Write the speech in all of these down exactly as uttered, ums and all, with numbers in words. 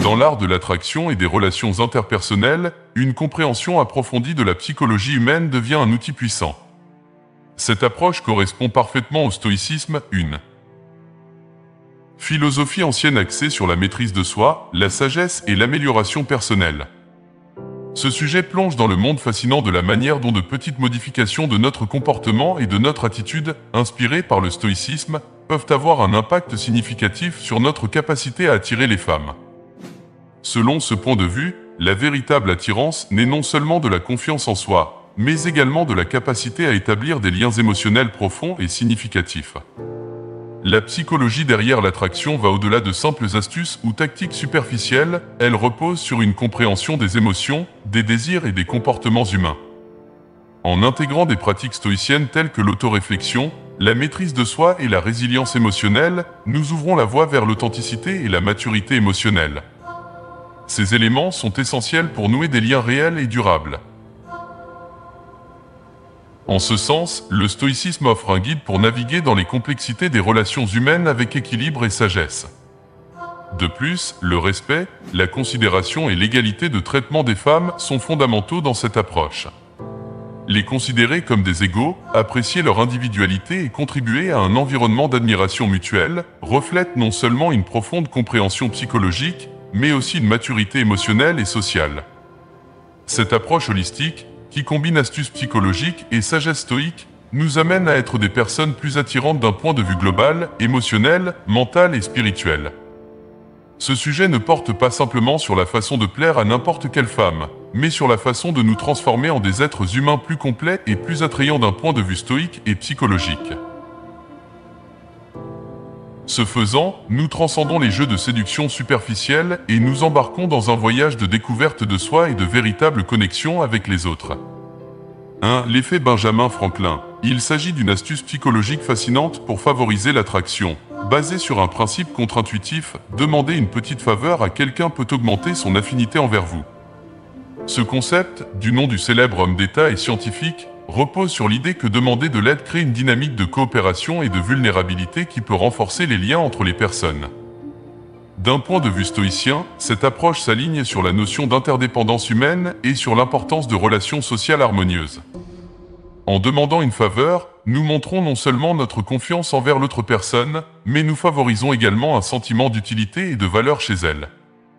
Dans l'art de l'attraction et des relations interpersonnelles, une compréhension approfondie de la psychologie humaine devient un outil puissant. Cette approche correspond parfaitement au stoïcisme, une philosophie ancienne axée sur la maîtrise de soi, la sagesse et l'amélioration personnelle. Ce sujet plonge dans le monde fascinant de la manière dont de petites modifications de notre comportement et de notre attitude, inspirées par le stoïcisme, peuvent avoir un impact significatif sur notre capacité à attirer les femmes. Selon ce point de vue, la véritable attirance n'est non seulement de la confiance en soi, mais également de la capacité à établir des liens émotionnels profonds et significatifs. La psychologie derrière l'attraction va au-delà de simples astuces ou tactiques superficielles, elle repose sur une compréhension des émotions, des désirs et des comportements humains. En intégrant des pratiques stoïciennes telles que l'autoréflexion, la maîtrise de soi et la résilience émotionnelle, nous ouvrons la voie vers l'authenticité et la maturité émotionnelle. Ces éléments sont essentiels pour nouer des liens réels et durables. En ce sens, le stoïcisme offre un guide pour naviguer dans les complexités des relations humaines avec équilibre et sagesse. De plus, le respect, la considération et l'égalité de traitement des femmes sont fondamentaux dans cette approche. Les considérer comme des égaux, apprécier leur individualité et contribuer à un environnement d'admiration mutuelle, reflète non seulement une profonde compréhension psychologique, mais aussi une maturité émotionnelle et sociale. Cette approche holistique, qui combine astuces psychologiques et sagesse stoïque, nous amène à être des personnes plus attirantes d'un point de vue global, émotionnel, mental et spirituel. Ce sujet ne porte pas simplement sur la façon de plaire à n'importe quelle femme, mais sur la façon de nous transformer en des êtres humains plus complets et plus attrayants d'un point de vue stoïque et psychologique. Ce faisant, nous transcendons les jeux de séduction superficiels et nous embarquons dans un voyage de découverte de soi et de véritable connexion avec les autres. un L'effet Benjamin Franklin. Il s'agit d'une astuce psychologique fascinante pour favoriser l'attraction. Basée sur un principe contre-intuitif, demander une petite faveur à quelqu'un peut augmenter son affinité envers vous. Ce concept, du nom du célèbre homme d'État et scientifique, repose sur l'idée que demander de l'aide crée une dynamique de coopération et de vulnérabilité qui peut renforcer les liens entre les personnes. D'un point de vue stoïcien, cette approche s'aligne sur la notion d'interdépendance humaine et sur l'importance de relations sociales harmonieuses. En demandant une faveur, nous montrons non seulement notre confiance envers l'autre personne, mais nous favorisons également un sentiment d'utilité et de valeur chez elle.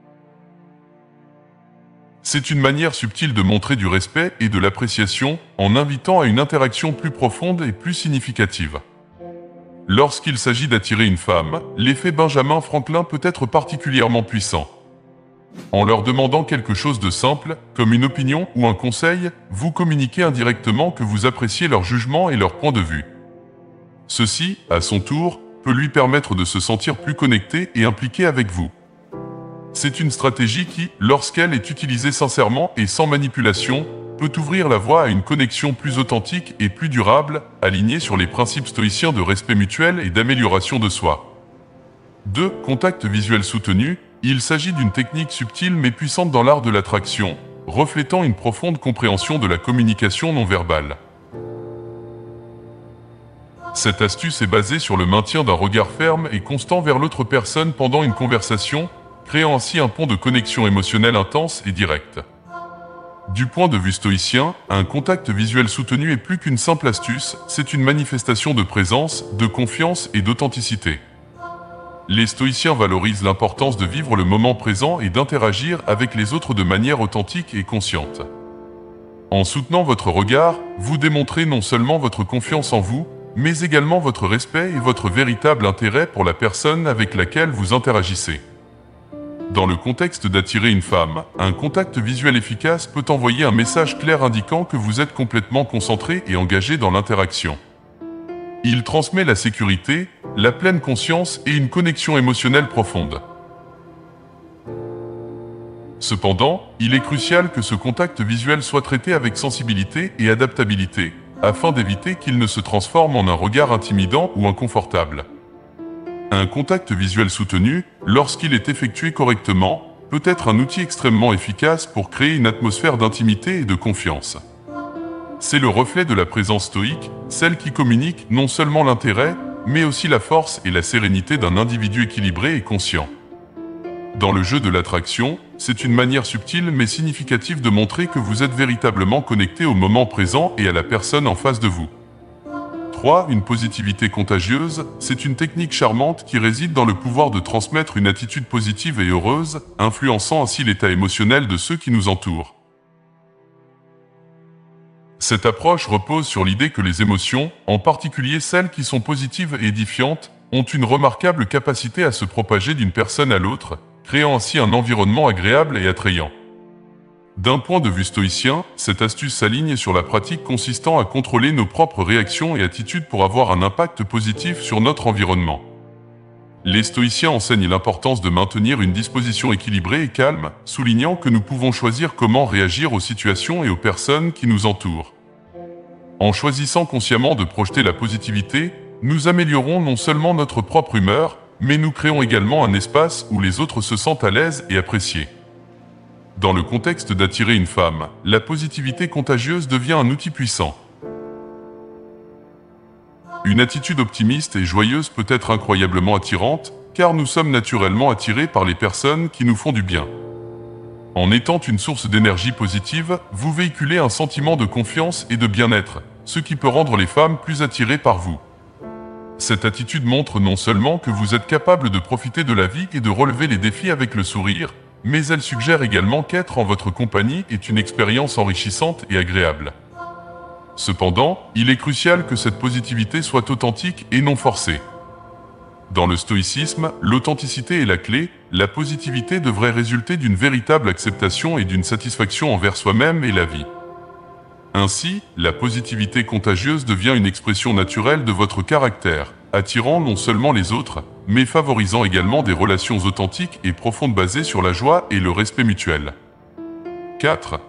C'est une manière subtile de montrer du respect et de l'appréciation en invitant à une interaction plus profonde et plus significative. Lorsqu'il s'agit d'attirer une femme, l'effet Benjamin Franklin peut être particulièrement puissant. En leur demandant quelque chose de simple, comme une opinion ou un conseil, vous communiquez indirectement que vous appréciez leur jugement et leur point de vue. Ceci, à son tour, peut lui permettre de se sentir plus connecté et impliqué avec vous. C'est une stratégie qui, lorsqu'elle est utilisée sincèrement et sans manipulation, peut ouvrir la voie à une connexion plus authentique et plus durable, alignée sur les principes stoïciens de respect mutuel et d'amélioration de soi. deux Contact visuel soutenu. Il s'agit d'une technique subtile mais puissante dans l'art de l'attraction, reflétant une profonde compréhension de la communication non verbale. Cette astuce est basée sur le maintien d'un regard ferme et constant vers l'autre personne pendant une conversation, créant ainsi un pont de connexion émotionnelle intense et directe. Du point de vue stoïcien, un contact visuel soutenu est plus qu'une simple astuce, c'est une manifestation de présence, de confiance et d'authenticité. Les stoïciens valorisent l'importance de vivre le moment présent et d'interagir avec les autres de manière authentique et consciente. En soutenant votre regard, vous démontrez non seulement votre confiance en vous, mais également votre respect et votre véritable intérêt pour la personne avec laquelle vous interagissez. Dans le contexte d'attirer une femme, un contact visuel efficace peut envoyer un message clair indiquant que vous êtes complètement concentré et engagé dans l'interaction. Il transmet la sécurité, la pleine conscience et une connexion émotionnelle profonde. Cependant, il est crucial que ce contact visuel soit traité avec sensibilité et adaptabilité, afin d'éviter qu'il ne se transforme en un regard intimidant ou inconfortable. Un contact visuel soutenu, lorsqu'il est effectué correctement, peut être un outil extrêmement efficace pour créer une atmosphère d'intimité et de confiance. C'est le reflet de la présence stoïque, celle qui communique non seulement l'intérêt, mais aussi la force et la sérénité d'un individu équilibré et conscient. Dans le jeu de l'attraction, c'est une manière subtile mais significative de montrer que vous êtes véritablement connecté au moment présent et à la personne en face de vous. trois. Une positivité contagieuse, c'est une technique charmante qui réside dans le pouvoir de transmettre une attitude positive et heureuse, influençant ainsi l'état émotionnel de ceux qui nous entourent. Cette approche repose sur l'idée que les émotions, en particulier celles qui sont positives et édifiantes, ont une remarquable capacité à se propager d'une personne à l'autre, créant ainsi un environnement agréable et attrayant. D'un point de vue stoïcien, cette astuce s'aligne sur la pratique consistant à contrôler nos propres réactions et attitudes pour avoir un impact positif sur notre environnement. Les stoïciens enseignent l'importance de maintenir une disposition équilibrée et calme, soulignant que nous pouvons choisir comment réagir aux situations et aux personnes qui nous entourent. En choisissant consciemment de projeter la positivité, nous améliorons non seulement notre propre humeur, mais nous créons également un espace où les autres se sentent à l'aise et appréciés. Dans le contexte d'attirer une femme, la positivité contagieuse devient un outil puissant. Une attitude optimiste et joyeuse peut être incroyablement attirante, car nous sommes naturellement attirés par les personnes qui nous font du bien. En étant une source d'énergie positive, vous véhiculez un sentiment de confiance et de bien-être, ce qui peut rendre les femmes plus attirées par vous. Cette attitude montre non seulement que vous êtes capable de profiter de la vie et de relever les défis avec le sourire, mais elle suggère également qu'être en votre compagnie est une expérience enrichissante et agréable. Cependant, il est crucial que cette positivité soit authentique et non forcée. Dans le stoïcisme, l'authenticité est la clé, la positivité devrait résulter d'une véritable acceptation et d'une satisfaction envers soi-même et la vie. Ainsi, la positivité contagieuse devient une expression naturelle de votre caractère, attirant non seulement les autres, mais favorisant également des relations authentiques et profondes basées sur la joie et le respect mutuel. quatre.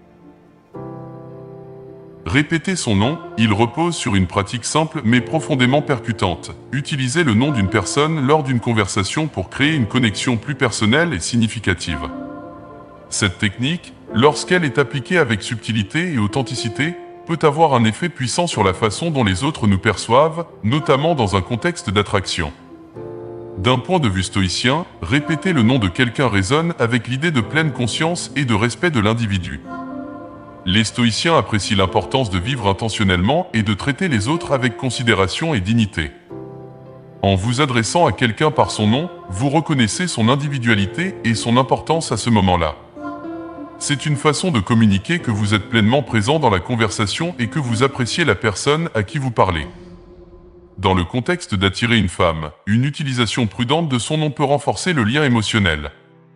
Répéter son nom, il repose sur une pratique simple mais profondément percutante. Utilisez le nom d'une personne lors d'une conversation pour créer une connexion plus personnelle et significative. Cette technique, lorsqu'elle est appliquée avec subtilité et authenticité, peut avoir un effet puissant sur la façon dont les autres nous perçoivent, notamment dans un contexte d'attraction. D'un point de vue stoïcien, répéter le nom de quelqu'un résonne avec l'idée de pleine conscience et de respect de l'individu. Les stoïciens apprécient l'importance de vivre intentionnellement et de traiter les autres avec considération et dignité. En vous adressant à quelqu'un par son nom, vous reconnaissez son individualité et son importance à ce moment-là. C'est une façon de communiquer que vous êtes pleinement présent dans la conversation et que vous appréciez la personne à qui vous parlez. Dans le contexte d'attirer une femme, une utilisation prudente de son nom peut renforcer le lien émotionnel.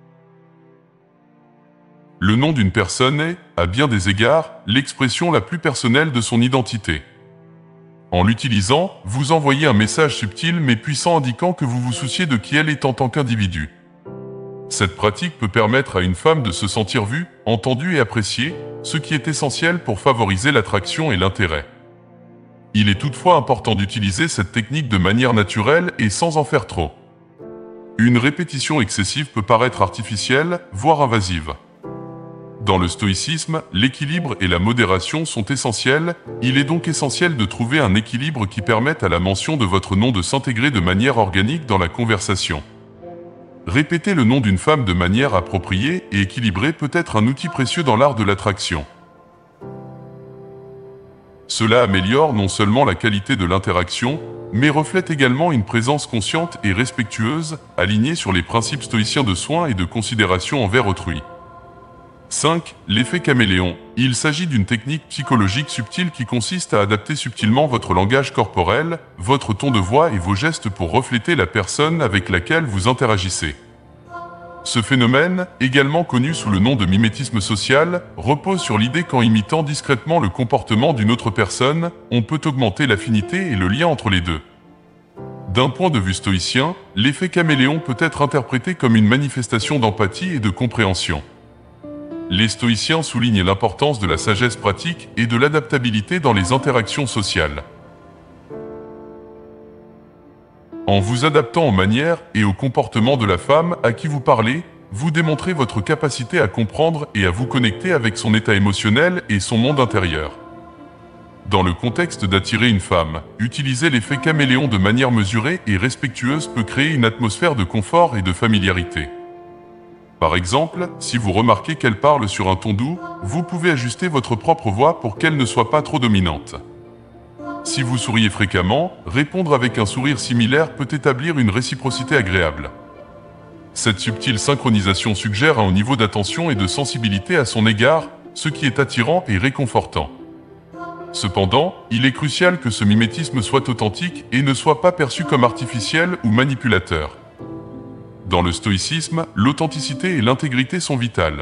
Le nom d'une personne est, à bien des égards, l'expression la plus personnelle de son identité. En l'utilisant, vous envoyez un message subtil mais puissant indiquant que vous vous souciez de qui elle est en tant qu'individu. Cette pratique peut permettre à une femme de se sentir vue, entendue et appréciée, ce qui est essentiel pour favoriser l'attraction et l'intérêt. Il est toutefois important d'utiliser cette technique de manière naturelle et sans en faire trop. Une répétition excessive peut paraître artificielle, voire invasive. Dans le stoïcisme, l'équilibre et la modération sont essentiels, il est donc essentiel de trouver un équilibre qui permette à la mention de votre nom de s'intégrer de manière organique dans la conversation. Répéter le nom d'une femme de manière appropriée et équilibrée peut être un outil précieux dans l'art de l'attraction. Cela améliore non seulement la qualité de l'interaction, mais reflète également une présence consciente et respectueuse, alignée sur les principes stoïciens de soin et de considération envers autrui. cinq. L'effet caméléon. Il s'agit d'une technique psychologique subtile qui consiste à adapter subtilement votre langage corporel, votre ton de voix et vos gestes pour refléter la personne avec laquelle vous interagissez. Ce phénomène, également connu sous le nom de mimétisme social, repose sur l'idée qu'en imitant discrètement le comportement d'une autre personne, on peut augmenter l'affinité et le lien entre les deux. D'un point de vue stoïcien, l'effet caméléon peut être interprété comme une manifestation d'empathie et de compréhension. Les stoïciens soulignent l'importance de la sagesse pratique et de l'adaptabilité dans les interactions sociales. En vous adaptant aux manières et au comportement de la femme à qui vous parlez, vous démontrez votre capacité à comprendre et à vous connecter avec son état émotionnel et son monde intérieur. Dans le contexte d'attirer une femme, utiliser l'effet caméléon de manière mesurée et respectueuse peut créer une atmosphère de confort et de familiarité. Par exemple, si vous remarquez qu'elle parle sur un ton doux, vous pouvez ajuster votre propre voix pour qu'elle ne soit pas trop dominante. Si vous souriez fréquemment, répondre avec un sourire similaire peut établir une réciprocité agréable. Cette subtile synchronisation suggère un haut niveau d'attention et de sensibilité à son égard, ce qui est attirant et réconfortant. Cependant, il est crucial que ce mimétisme soit authentique et ne soit pas perçu comme artificiel ou manipulateur. Dans le stoïcisme, l'authenticité et l'intégrité sont vitales.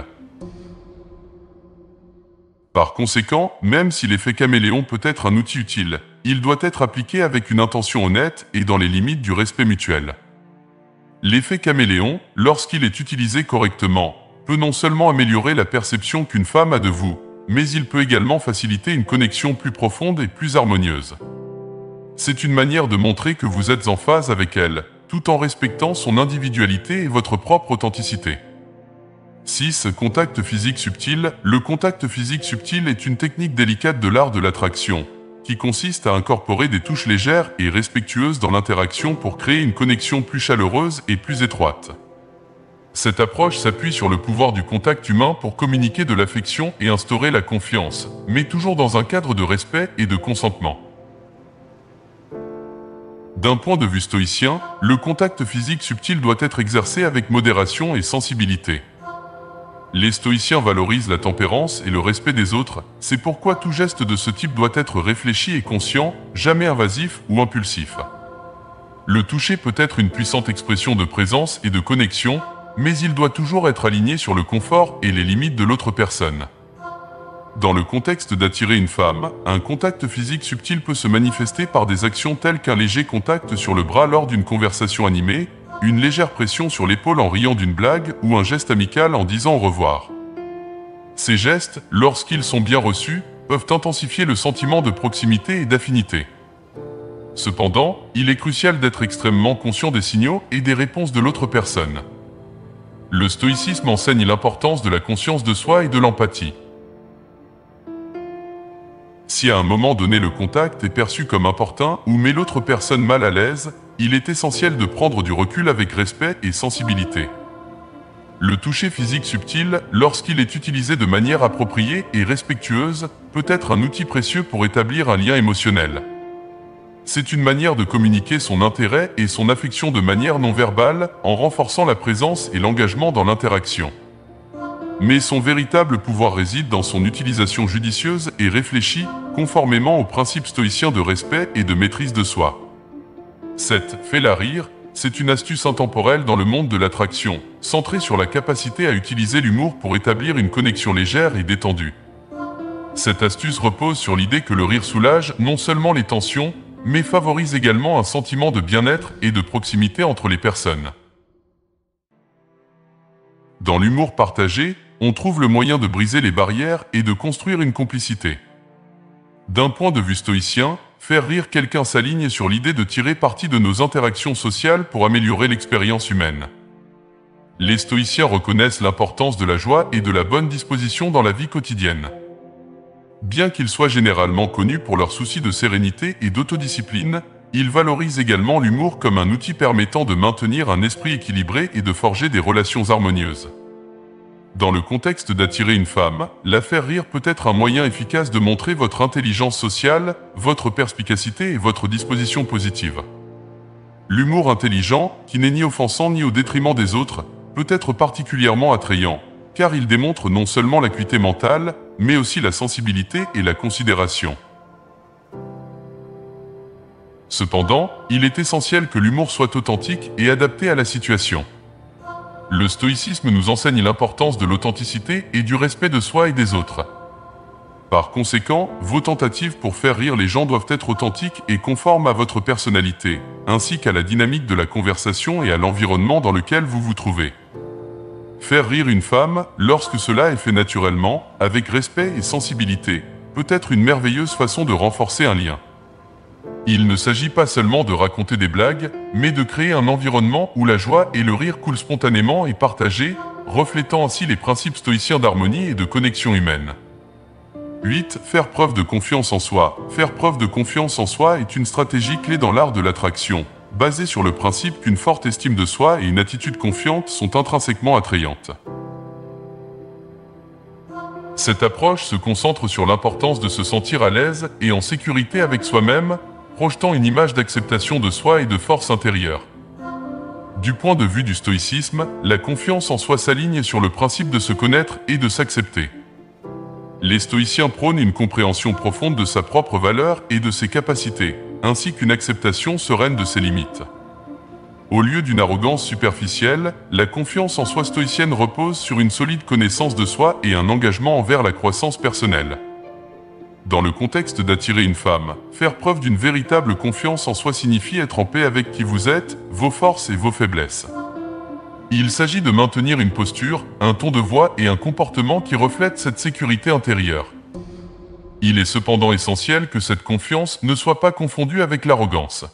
Par conséquent, même si l'effet caméléon peut être un outil utile, il doit être appliqué avec une intention honnête et dans les limites du respect mutuel. L'effet caméléon, lorsqu'il est utilisé correctement, peut non seulement améliorer la perception qu'une femme a de vous, mais il peut également faciliter une connexion plus profonde et plus harmonieuse. C'est une manière de montrer que vous êtes en phase avec elle, tout en respectant son individualité et votre propre authenticité. six. Contact physique subtil. Le contact physique subtil est une technique délicate de l'art de l'attraction, qui consiste à incorporer des touches légères et respectueuses dans l'interaction pour créer une connexion plus chaleureuse et plus étroite. Cette approche s'appuie sur le pouvoir du contact humain pour communiquer de l'affection et instaurer la confiance, mais toujours dans un cadre de respect et de consentement. D'un point de vue stoïcien, le contact physique subtil doit être exercé avec modération et sensibilité. Les stoïciens valorisent la tempérance et le respect des autres, c'est pourquoi tout geste de ce type doit être réfléchi et conscient, jamais invasif ou impulsif. Le toucher peut être une puissante expression de présence et de connexion, mais il doit toujours être aligné sur le confort et les limites de l'autre personne. Dans le contexte d'attirer une femme, un contact physique subtil peut se manifester par des actions telles qu'un léger contact sur le bras lors d'une conversation animée, une légère pression sur l'épaule en riant d'une blague ou un geste amical en disant au revoir. Ces gestes, lorsqu'ils sont bien reçus, peuvent intensifier le sentiment de proximité et d'affinité. Cependant, il est crucial d'être extrêmement conscient des signaux et des réponses de l'autre personne. Le stoïcisme enseigne l'importance de la conscience de soi et de l'empathie. Si à un moment donné le contact est perçu comme importun ou met l'autre personne mal à l'aise, il est essentiel de prendre du recul avec respect et sensibilité. Le toucher physique subtil, lorsqu'il est utilisé de manière appropriée et respectueuse, peut être un outil précieux pour établir un lien émotionnel. C'est une manière de communiquer son intérêt et son affection de manière non verbale, en renforçant la présence et l'engagement dans l'interaction. Mais son véritable pouvoir réside dans son utilisation judicieuse et réfléchie, conformément aux principes stoïciens de respect et de maîtrise de soi. sept. Fais-la rire, c'est une astuce intemporelle dans le monde de l'attraction, centrée sur la capacité à utiliser l'humour pour établir une connexion légère et détendue. Cette astuce repose sur l'idée que le rire soulage non seulement les tensions, mais favorise également un sentiment de bien-être et de proximité entre les personnes. Dans l'humour partagé, on trouve le moyen de briser les barrières et de construire une complicité. D'un point de vue stoïcien, faire rire quelqu'un s'aligne sur l'idée de tirer parti de nos interactions sociales pour améliorer l'expérience humaine. Les stoïciens reconnaissent l'importance de la joie et de la bonne disposition dans la vie quotidienne. Bien qu'ils soient généralement connus pour leur souci de sérénité et d'autodiscipline, ils valorisent également l'humour comme un outil permettant de maintenir un esprit équilibré et de forger des relations harmonieuses. Dans le contexte d'attirer une femme, la faire rire peut être un moyen efficace de montrer votre intelligence sociale, votre perspicacité et votre disposition positive. L'humour intelligent, qui n'est ni offensant ni au détriment des autres, peut être particulièrement attrayant, car il démontre non seulement l'acuité mentale, mais aussi la sensibilité et la considération. Cependant, il est essentiel que l'humour soit authentique et adapté à la situation. Le stoïcisme nous enseigne l'importance de l'authenticité et du respect de soi et des autres. Par conséquent, vos tentatives pour faire rire les gens doivent être authentiques et conformes à votre personnalité, ainsi qu'à la dynamique de la conversation et à l'environnement dans lequel vous vous trouvez. Faire rire une femme, lorsque cela est fait naturellement, avec respect et sensibilité, peut être une merveilleuse façon de renforcer un lien. Il ne s'agit pas seulement de raconter des blagues, mais de créer un environnement où la joie et le rire coulent spontanément et partagés, reflétant ainsi les principes stoïciens d'harmonie et de connexion humaine. huit. Faire preuve de confiance en soi. Faire preuve de confiance en soi est une stratégie clé dans l'art de l'attraction, basée sur le principe qu'une forte estime de soi et une attitude confiante sont intrinsèquement attrayantes. Cette approche se concentre sur l'importance de se sentir à l'aise et en sécurité avec soi-même, projetant une image d'acceptation de soi et de force intérieure. Du point de vue du stoïcisme, la confiance en soi s'aligne sur le principe de se connaître et de s'accepter. Les stoïciens prônent une compréhension profonde de sa propre valeur et de ses capacités, ainsi qu'une acceptation sereine de ses limites. Au lieu d'une arrogance superficielle, la confiance en soi stoïcienne repose sur une solide connaissance de soi et un engagement envers la croissance personnelle. Dans le contexte d'attirer une femme, faire preuve d'une véritable confiance en soi signifie être en paix avec qui vous êtes, vos forces et vos faiblesses. Il s'agit de maintenir une posture, un ton de voix et un comportement qui reflètent cette sécurité intérieure. Il est cependant essentiel que cette confiance ne soit pas confondue avec l'arrogance.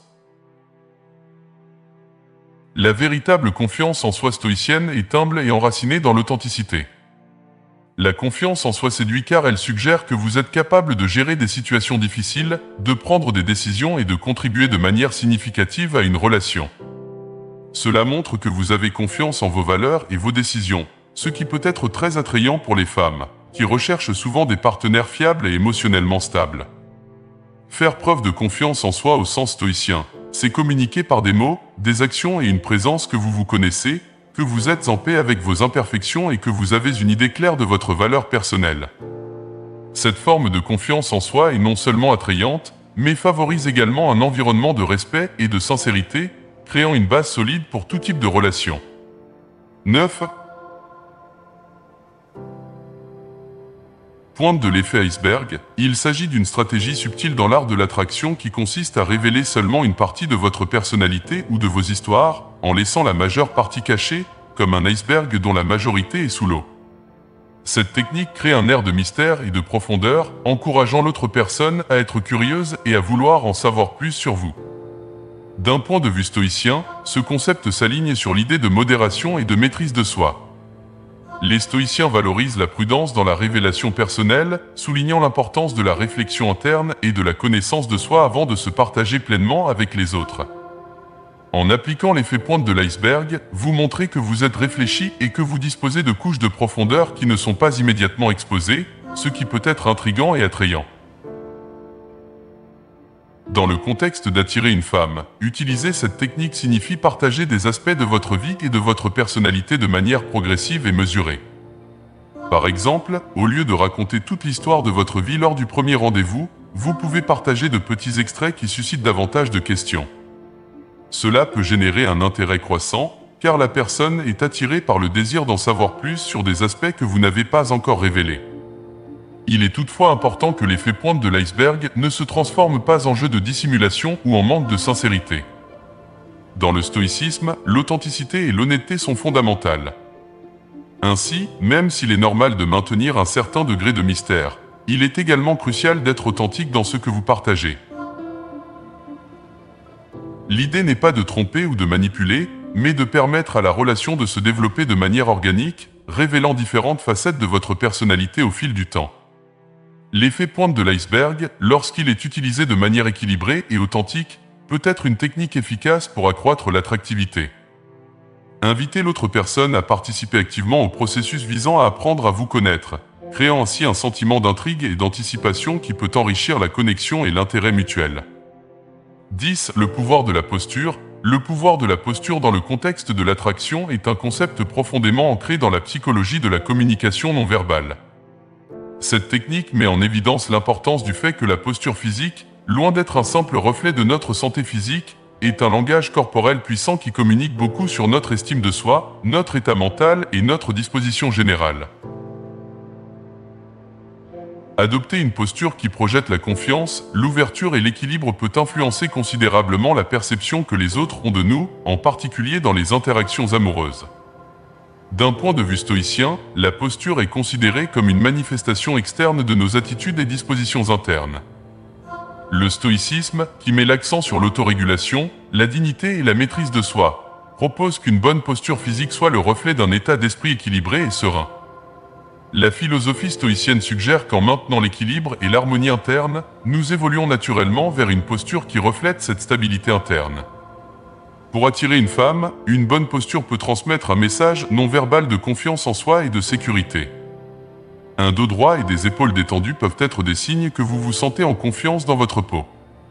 La véritable confiance en soi stoïcienne est humble et enracinée dans l'authenticité. La confiance en soi séduit car elle suggère que vous êtes capable de gérer des situations difficiles, de prendre des décisions et de contribuer de manière significative à une relation. Cela montre que vous avez confiance en vos valeurs et vos décisions, ce qui peut être très attrayant pour les femmes, qui recherchent souvent des partenaires fiables et émotionnellement stables. Faire preuve de confiance en soi au sens stoïcien, c'est communiquer par des mots, des actions et une présence que vous vous connaissez, que vous êtes en paix avec vos imperfections et que vous avez une idée claire de votre valeur personnelle. Cette forme de confiance en soi est non seulement attrayante, mais favorise également un environnement de respect et de sincérité, créant une base solide pour tout type de relation. neuf. Pointe de l'effet iceberg, il s'agit d'une stratégie subtile dans l'art de l'attraction qui consiste à révéler seulement une partie de votre personnalité ou de vos histoires, en laissant la majeure partie cachée, comme un iceberg dont la majorité est sous l'eau. Cette technique crée un air de mystère et de profondeur, encourageant l'autre personne à être curieuse et à vouloir en savoir plus sur vous. D'un point de vue stoïcien, ce concept s'aligne sur l'idée de modération et de maîtrise de soi. Les stoïciens valorisent la prudence dans la révélation personnelle, soulignant l'importance de la réflexion interne et de la connaissance de soi avant de se partager pleinement avec les autres. En appliquant l'effet pointe de l'iceberg, vous montrez que vous êtes réfléchi et que vous disposez de couches de profondeur qui ne sont pas immédiatement exposées, ce qui peut être intriguant et attrayant. Dans le contexte d'attirer une femme, utiliser cette technique signifie partager des aspects de votre vie et de votre personnalité de manière progressive et mesurée. Par exemple, au lieu de raconter toute l'histoire de votre vie lors du premier rendez-vous, vous pouvez partager de petits extraits qui suscitent davantage de questions. Cela peut générer un intérêt croissant, car la personne est attirée par le désir d'en savoir plus sur des aspects que vous n'avez pas encore révélés. Il est toutefois important que l'effet pointe de l'iceberg ne se transforme pas en jeu de dissimulation ou en manque de sincérité. Dans le stoïcisme, l'authenticité et l'honnêteté sont fondamentales. Ainsi, même s'il est normal de maintenir un certain degré de mystère, il est également crucial d'être authentique dans ce que vous partagez. L'idée n'est pas de tromper ou de manipuler, mais de permettre à la relation de se développer de manière organique, révélant différentes facettes de votre personnalité au fil du temps. L'effet pointe de l'iceberg, lorsqu'il est utilisé de manière équilibrée et authentique, peut être une technique efficace pour accroître l'attractivité. Invitez l'autre personne à participer activement au processus visant à apprendre à vous connaître, créant ainsi un sentiment d'intrigue et d'anticipation qui peut enrichir la connexion et l'intérêt mutuel. dix. Le pouvoir de la posture. Le pouvoir de la posture dans le contexte de l'attraction est un concept profondément ancré dans la psychologie de la communication non verbale. Cette technique met en évidence l'importance du fait que la posture physique, loin d'être un simple reflet de notre santé physique, est un langage corporel puissant qui communique beaucoup sur notre estime de soi, notre état mental et notre disposition générale. Adopter une posture qui projette la confiance, l'ouverture et l'équilibre peut influencer considérablement la perception que les autres ont de nous, en particulier dans les interactions amoureuses. D'un point de vue stoïcien, la posture est considérée comme une manifestation externe de nos attitudes et dispositions internes. Le stoïcisme, qui met l'accent sur l'autorégulation, la dignité et la maîtrise de soi, propose qu'une bonne posture physique soit le reflet d'un état d'esprit équilibré et serein. La philosophie stoïcienne suggère qu'en maintenant l'équilibre et l'harmonie interne, nous évoluons naturellement vers une posture qui reflète cette stabilité interne. Pour attirer une femme, une bonne posture peut transmettre un message non verbal de confiance en soi et de sécurité. Un dos droit et des épaules détendues peuvent être des signes que vous vous sentez en confiance dans votre peau.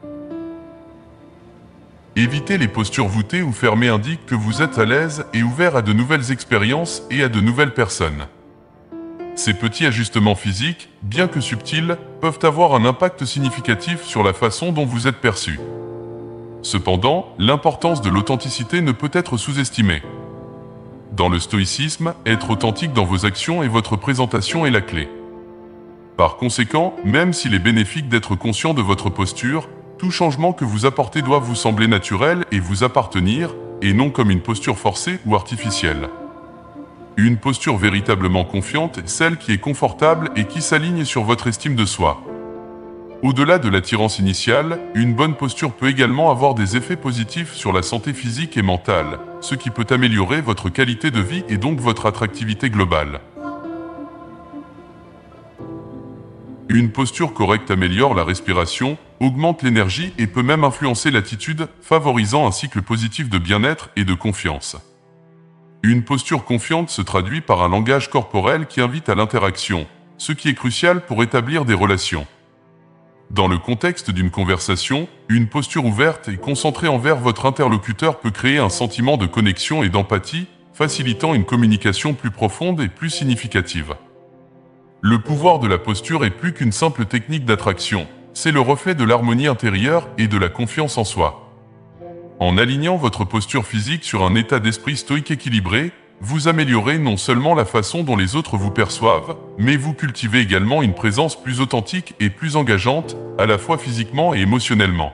Éviter les postures voûtées ou fermées indique que vous êtes à l'aise et ouvert à de nouvelles expériences et à de nouvelles personnes. Ces petits ajustements physiques, bien que subtils, peuvent avoir un impact significatif sur la façon dont vous êtes perçu. Cependant, l'importance de l'authenticité ne peut être sous-estimée. Dans le stoïcisme, être authentique dans vos actions et votre présentation est la clé. Par conséquent, même s'il est bénéfique d'être conscient de votre posture, tout changement que vous apportez doit vous sembler naturel et vous appartenir, et non comme une posture forcée ou artificielle. Une posture véritablement confiante est celle qui est confortable et qui s'aligne sur votre estime de soi. Au-delà de l'attirance initiale, une bonne posture peut également avoir des effets positifs sur la santé physique et mentale, ce qui peut améliorer votre qualité de vie et donc votre attractivité globale. Une posture correcte améliore la respiration, augmente l'énergie et peut même influencer l'attitude, favorisant un cycle positif de bien-être et de confiance. Une posture confiante se traduit par un langage corporel qui invite à l'interaction, ce qui est crucial pour établir des relations. Dans le contexte d'une conversation, une posture ouverte et concentrée envers votre interlocuteur peut créer un sentiment de connexion et d'empathie, facilitant une communication plus profonde et plus significative. Le pouvoir de la posture est plus qu'une simple technique d'attraction, c'est le reflet de l'harmonie intérieure et de la confiance en soi. En alignant votre posture physique sur un état d'esprit stoïque équilibré, vous améliorez non seulement la façon dont les autres vous perçoivent, mais vous cultivez également une présence plus authentique et plus engageante, à la fois physiquement et émotionnellement.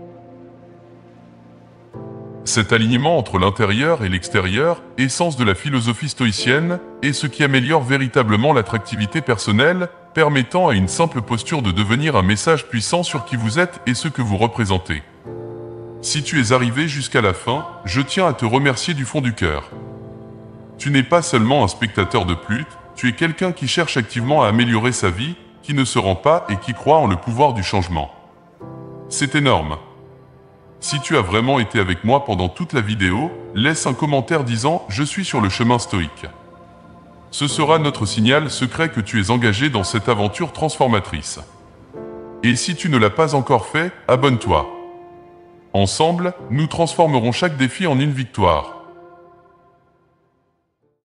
Cet alignement entre l'intérieur et l'extérieur, essence de la philosophie stoïcienne, est ce qui améliore véritablement l'attractivité personnelle, permettant à une simple posture de devenir un message puissant sur qui vous êtes et ce que vous représentez. Si tu es arrivé jusqu'à la fin, je tiens à te remercier du fond du cœur. Tu n'es pas seulement un spectateur de plus, tu es quelqu'un qui cherche activement à améliorer sa vie, qui ne se rend pas et qui croit en le pouvoir du changement. C'est énorme. Si tu as vraiment été avec moi pendant toute la vidéo, laisse un commentaire disant « Je suis sur le chemin stoïque ». Ce sera notre signal secret que tu es engagé dans cette aventure transformatrice. Et si tu ne l'as pas encore fait, abonne-toi. Ensemble, nous transformerons chaque défi en une victoire.